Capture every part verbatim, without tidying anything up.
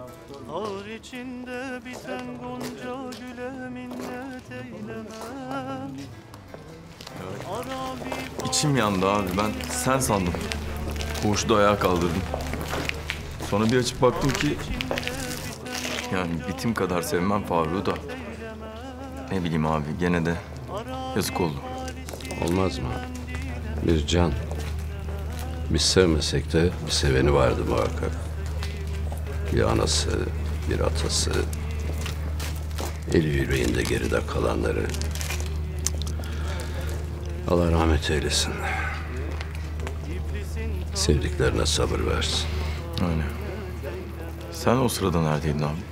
Ağır içinde biten gonca güle minnet eylemem. İçim yandı abi. Ben sen sandım. Koğuşta ayağa kaldırdım. Sonra bir açıp baktım ki... Yani bitim kadar sevmem Faruk'u da. Ne bileyim abi, gene de yazık oldu. Olmaz mı? Bir can. Biz sevmesek de bir seveni vardı muhakkak. Bir anası, bir atası. Eli yüreğinde geride kalanları. Allah rahmet eylesin. Sevdiklerine sabır versin. Öyle. Sen o sırada neredeydin abi?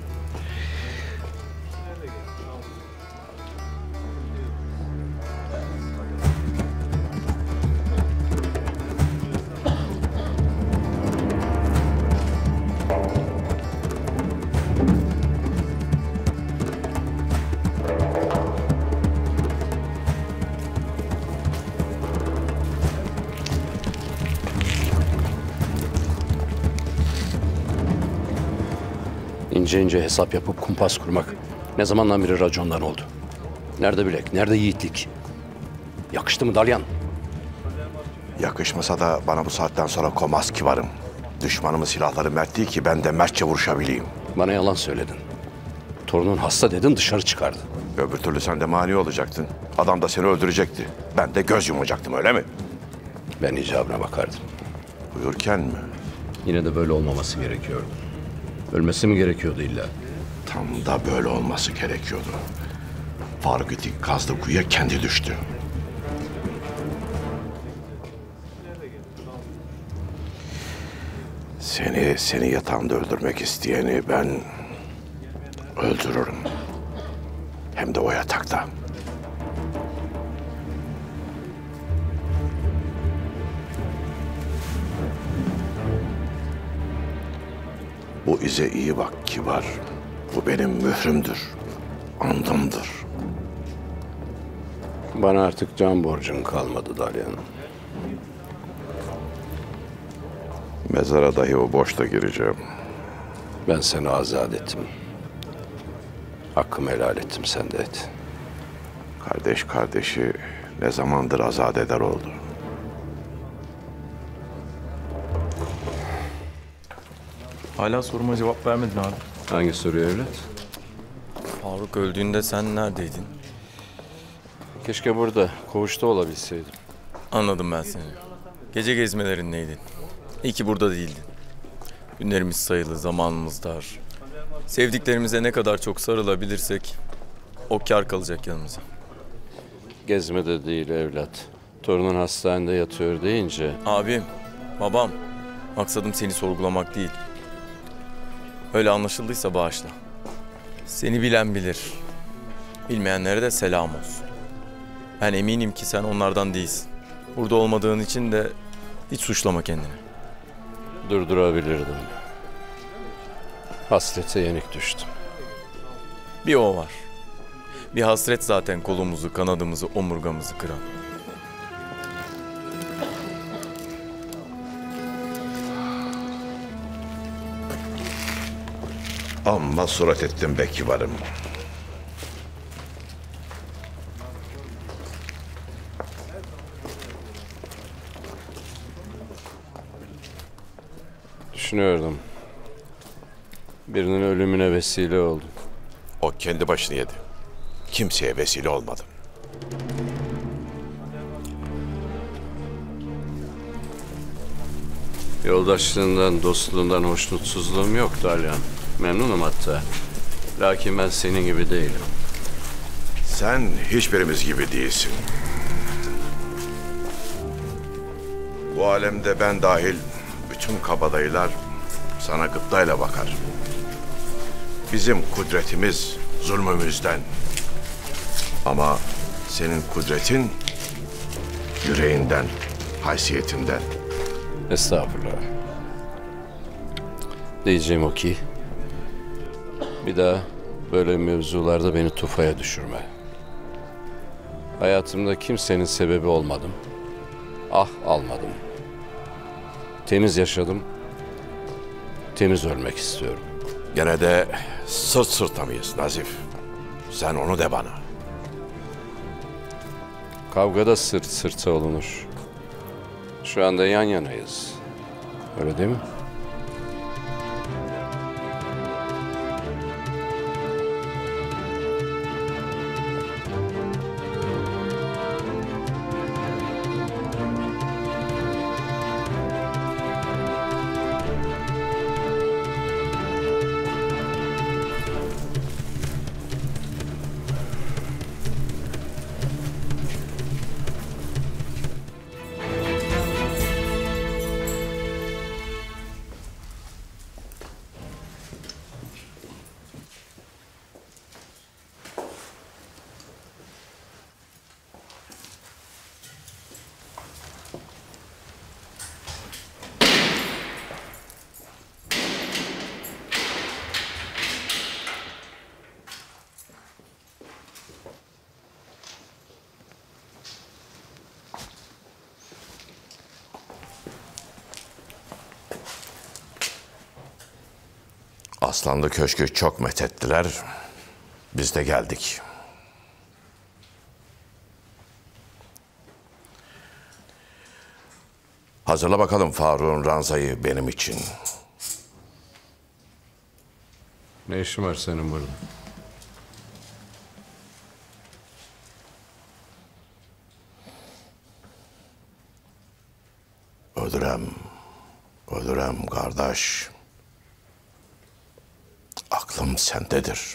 İnce ince hesap yapıp kumpas kurmak ne zamandan beri racondan oldu. Nerede bilek, nerede yiğitlik? Yakıştı mı Dalyan? Yakışmasa da bana bu saatten sonra komaz kibarım. Düşmanımın silahları mert değil ki ben de mertçe vuruşabileyim. Bana yalan söyledin. Torunun hasta dedin, dışarı çıkardı. Öbür türlü sen de mani olacaktın. Adam da seni öldürecekti. Ben de göz yumacaktım, öyle mi? Ben icabına bakardım. Buyurken mi? Yine de böyle olmaması gerekiyordu. Ölmesi mi gerekiyordu illa? Tam da böyle olması gerekiyordu. Faruk iti kazdı kuyuya kendi düştü. Seni, seni yatağında öldürmek isteyeni ben öldürürüm. Hem de o yatakta. Bu ize iyi bak kibar. Bu benim mührümdür. Andımdır. Bana artık can borcun kalmadı Dalyan. Mezara dahi o boşta gireceğim. Ben seni azat ettim. Hakkımı helal ettim, sen de et. Kardeş kardeşi ne zamandır azat eder oldu. Hala soruma cevap vermedin abi. Hangi soruyu evlat? Faruk öldüğünde sen neredeydin? Keşke burada, koğuşta olabilseydim. Anladım ben seni. Gece gezmelerindeydin. İyi ki burada değildin. Günlerimiz sayılı, zamanımız dar. Sevdiklerimize ne kadar çok sarılabilirsek o kâr kalacak yanımıza. Gezmede değil evlat. Torunun hastanede yatıyor deyince... Abim, babam, maksadım seni sorgulamak değil. Öyle anlaşıldıysa bağışla. Seni bilen bilir. Bilmeyenlere de selam olsun. Ben eminim ki sen onlardan değilsin. Burada olmadığın için de hiç suçlama kendini. Durdurabilirdim. Hasrete yenik düştüm. Bir o var. Bir hasret zaten kolumuzu, kanadımızı, omurgamızı kıran. Amma surat ettim be kibarım. Düşünüyordum. Birinin ölümüne vesile oldum. O kendi başını yedi. Kimseye vesile olmadım. Yoldaşlığından, dostluğundan hoşnutsuzluğum yok Dalyan. Memnunum hatta. Lakin ben senin gibi değilim. Sen hiçbirimiz gibi değilsin. Bu alemde ben dahil bütün kabadayılar sana gıptayla bakar. Bizim kudretimiz zulmümüzden. Ama senin kudretin yüreğinden, haysiyetinden. Estağfurullah. Diyeceğim o ki, bir daha böyle mevzularda beni tufaya düşürme. Hayatımda kimsenin sebebi olmadım. Ah almadım. Temiz yaşadım. Temiz ölmek istiyorum. Gene de sırt sırta mıyız Nazif? Sen onu de bana. Kavgada sırt sırta olunur. Şu anda yan yanayız. Öyle değil mi? Aslanlı Köşk'ü çok methettiler. Biz de geldik. Hazırla bakalım Faruk'un ranzayı benim için. Ne işin var senin burada? Öldürem, öldürem kardeş. Aklım sendedir.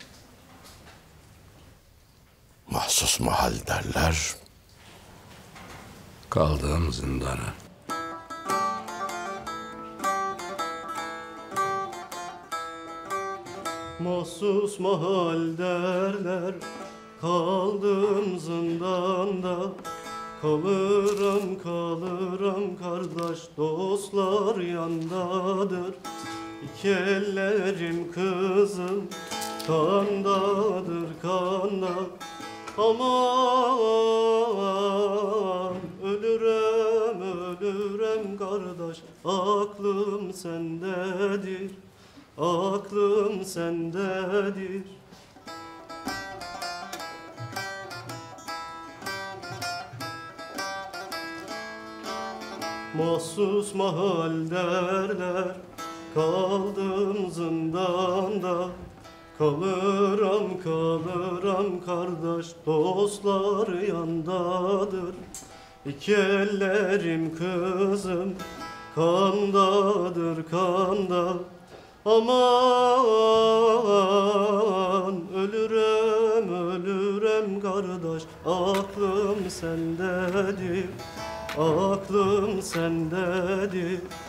Mahsus mahal derler. Kaldığım zindana. Mahsus mahal derler, kaldım zindanda. Kalırım kalırım kardeş, dostlar yandadır. İki ellerim kızım, kandadır kanda. Aman ölürem ölürem kardeş, aklım sendedir, aklım sendedir. Mahsus mahal derler, kaldım zindanda. Kalırım kalırım kardeş, dostlar yandadır. İki ellerim kızım, kandadır kanda. Aman ölürem ölürem kardeş, aklım sendedir, aklım sendedir.